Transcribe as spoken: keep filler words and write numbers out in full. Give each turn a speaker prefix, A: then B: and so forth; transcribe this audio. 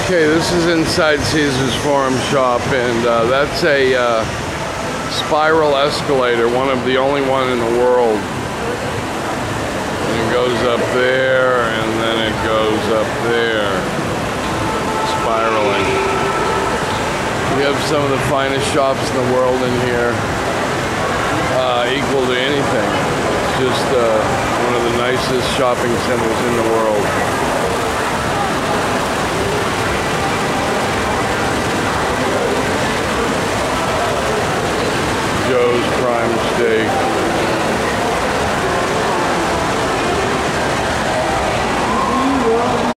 A: Okay, this is inside Caesar's Forum Shop, and uh, that's a uh, spiral escalator, one of the only one in the world. And it goes up there, and then it goes up there, spiraling. We have some of the finest shops in the world in here, uh, equal to anything. It's just uh, one of the nicest shopping centers in the world. Joe's Prime Steak.